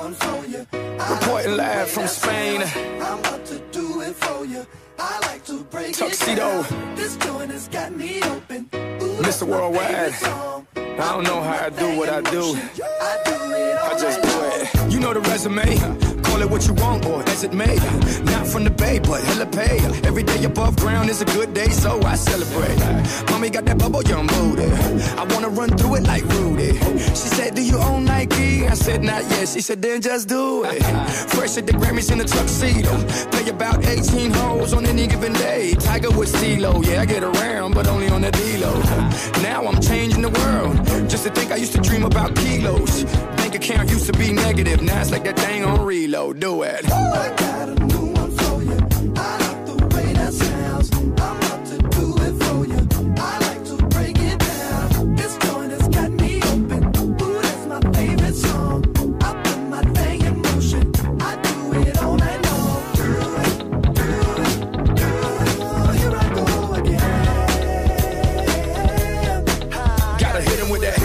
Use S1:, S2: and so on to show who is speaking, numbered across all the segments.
S1: one for you.
S2: Reporting live from Spain.
S1: I'm about to do it for you. I like to break
S2: Tuxedo.
S1: it down. This joint has got me open. Ooh,
S2: Mr. Worldwide. I don't know how I do what I do. I just do it. You know the resume. Call it what you want, or as it may. Not from the Bay, but hella pay. Every day above ground is a good day, so I celebrate. Mommy got that bubble yum booty. I wanna run through it like Rudy. She said, do you own Nike? I said, not yet. She said, then just do it. Fresh at the Grammys in a tuxedo. Play about 18 holes on any given day. Tiger with CeeLo. Yeah, I get around, but only on the D-Lo. Now I'm changing the world. Just to think I used to dream about kilos. Bank account used to be negative. Now it's like that thing on reload. Do it.
S1: I got a new one for you. I like the way that sounds. I'm about to do it for you. I like to break it down. This joint has got me open. Ooh, that's my favorite song. I put my thing in motion. I do it all night long. Here I go again.
S2: Gotta hit him with that.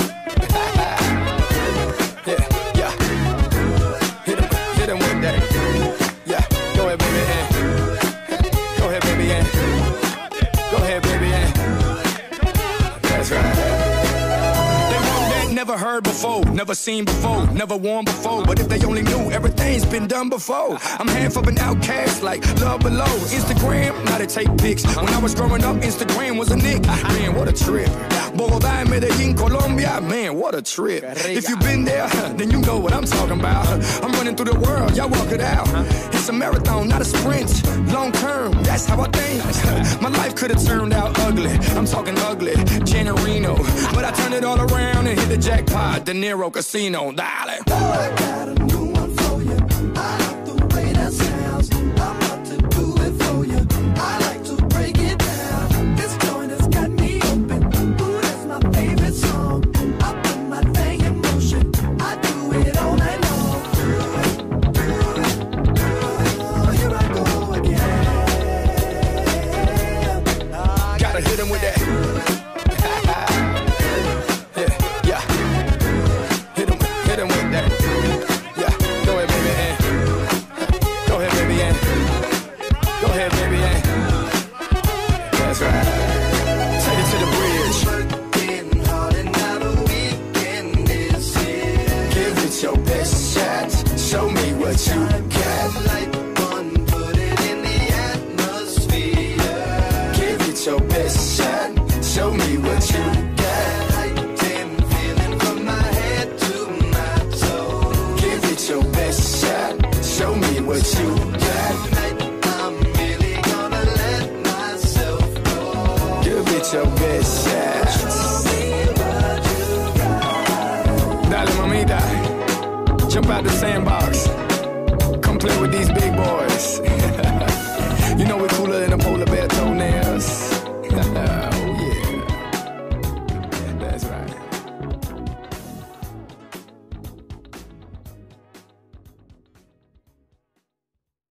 S2: Never heard before, never seen before, never worn before. But if they only knew, everything's been done before. I'm half of an outcast like Love Below. Instagram, now they take pics. When I was growing up, Instagram was a nick. Man, what a trip. Bogotá, Medellín, Colombia. Man, what a trip. If you've been there, then you know what I'm talking about. I'm running through the world, y'all walk it out. It's a marathon, not a sprint. Long term, that's how I think. My life could have turned out ugly. I'm talking ugly, Janarino. But I turned it all around and hit the jackpot, De Niro Casino, darling.
S1: I got a new one for you. I like the way that sounds. I'm about to do it for you. I like to break it down. This joint has got me open. Ooh, that's my favorite song. I put my thing in motion. I do it all night long. Here I go again.
S2: Gotta hit him with that. Show me what you got.
S1: Light one, put it in the atmosphere.
S2: Give it your best shot. Show me what you got.
S1: Light 10, feeling from my head to my toes.
S2: Give it your best shot. Show me what you got.
S1: Tonight I'm really gonna let myself go.
S2: Give it your best shot.
S1: Show me what you got.
S2: Dale, mamita. Jump out the sandbox. Come play with these big boys.